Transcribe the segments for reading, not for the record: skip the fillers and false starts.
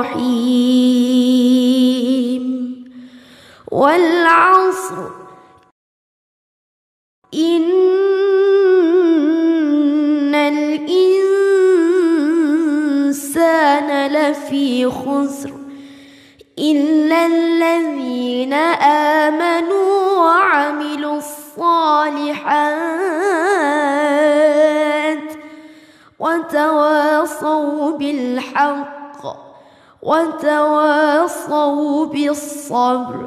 الرحيم والعصر إن الإنسان لفي خسر إلا الذين آمنوا وعملوا الصالحات وتواصوا بالحق وتواصوا بالصبر.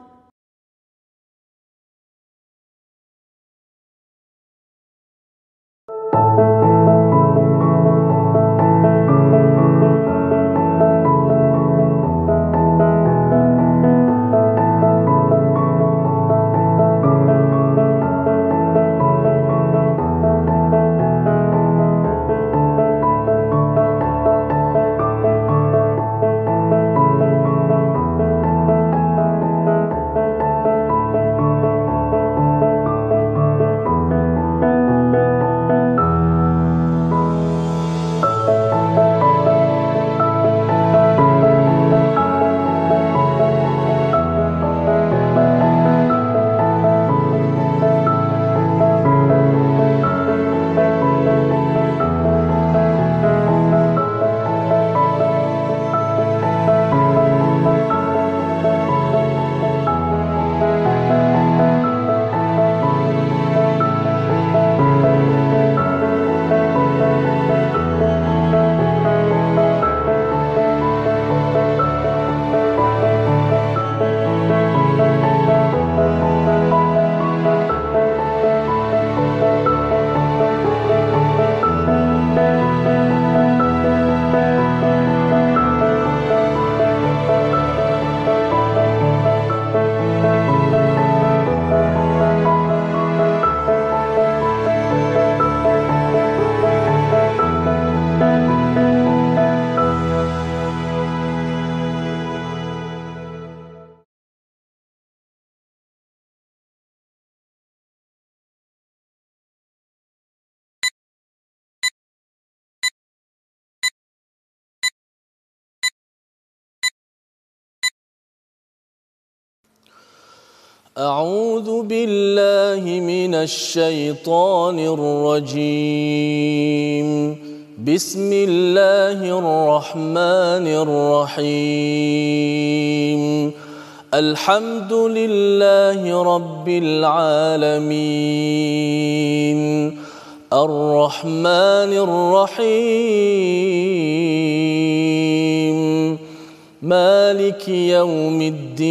أعوذ بالله من الشيطان الرجيم. بسم الله الرحمن الرحيم. الحمد لله رب العالمين الرحمن الرحيم مالك يوم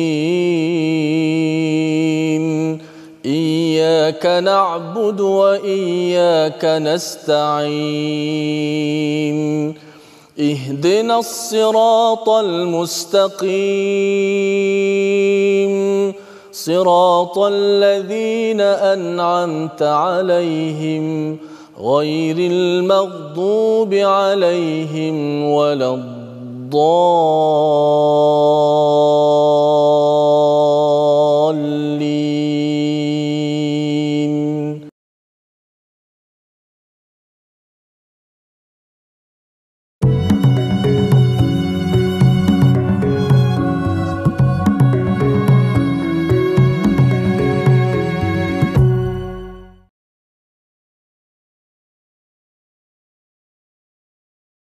الدين. إياك نعبد وإياك نستعين. اهدنا الصراط المستقيم صراط الذين أنعمت عليهم غير المغضوب عليهم ولا الضالين.